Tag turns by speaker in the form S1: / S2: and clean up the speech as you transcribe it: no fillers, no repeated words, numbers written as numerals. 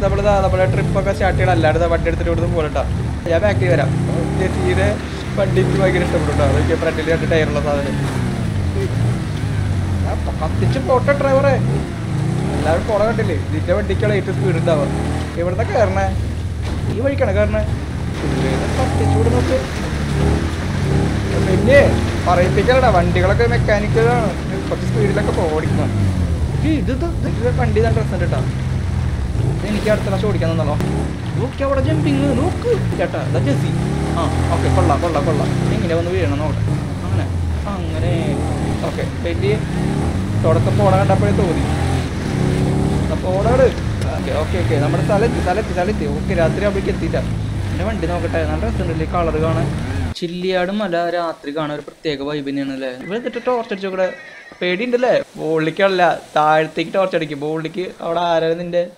S1: നമ്മളെ ട്രിപ്പൊക്കെ സ്റ്റാർട്ട് ചെയ്യണം. അല്ലാണ്ട് വണ്ടി എടുത്തിട്ട് ഇവിടുന്ന് പോകട്ടോ. ഞാൻ ബാക്കിൽ വരാം. തീരെ വണ്ടി എനിക്ക് ഭയങ്കര ഇഷ്ടപ്പെട്ടു. അതൊക്കെ ഫ്രണ്ടിൽ 2 ടയറുള്ള സാധനം കത്തിച്ച് പോട്ടെ ഡ്രൈവറെ. എല്ലാവരും പോണ കണ്ടില്ലേ? ഇതിൻ്റെ വണ്ടിക്കാണ് ഏറ്റവും സ്പീഡ് ഉണ്ടാവുക. എവിടുന്ന കയറണേ? ഈ വഴിക്കാണ് കയറണേ. കത്തിച്ചൂട് നോക്ക്. പിന്നെ പറയിപ്പിക്കലടാ, വണ്ടികളൊക്കെ മെക്കാനിക്കലാണ്. കുറച്ച് സ്പീഡിലൊക്കെ ഓടിക്കണം. ഇത് വണ്ടി തന്നെ ഡ്രസ്സുണ്ട് കേട്ടോ. എനിക്ക് അടുത്ത പ്രാവശ്യം ഓടിക്കാൻ തന്നോ. നോക്കി അവിടെ ജമ്പിങ് നോക്ക് ചേട്ടാ. ഇതാ ജെസ്സി. ആ ഓക്കെ, കൊള്ളാം. എങ്ങനെ വന്ന് വീഴണം നോട്ടെ. അങ്ങനെ ഓക്കെ. വലിയ തുടക്കം പോണ കണ്ടപ്പോഴേ തോന്നി. അപ്പോൾ ഓടാട്. ഓക്കെ നമ്മുടെ സ്ഥലത്തി. ഓക്കെ, രാത്രി ആവുമ്പോഴേക്ക് എത്തിയില്ല. എൻ്റെ വണ്ടി നോക്കട്ടെ. നല്ല രസമുണ്ടല്ലേ കളർ കാണാൻ. ചില്ലിയാട് മല രാത്രി കാണാൻ ഒരു പ്രത്യേക വൈബ് തന്നെയാണ് അല്ലേ. ഇവിടെ എന്നിട്ട് ടോർച്ച് അടിച്ചോക്കടെ. പേടിയുണ്ടല്ലേ? ബോളിലേക്കല്ല, താഴത്തേക്ക് ടോർച്ച് അടിക്കും. ബോളിലേക്ക് അവിടെ ആരാണ് നിന്റെ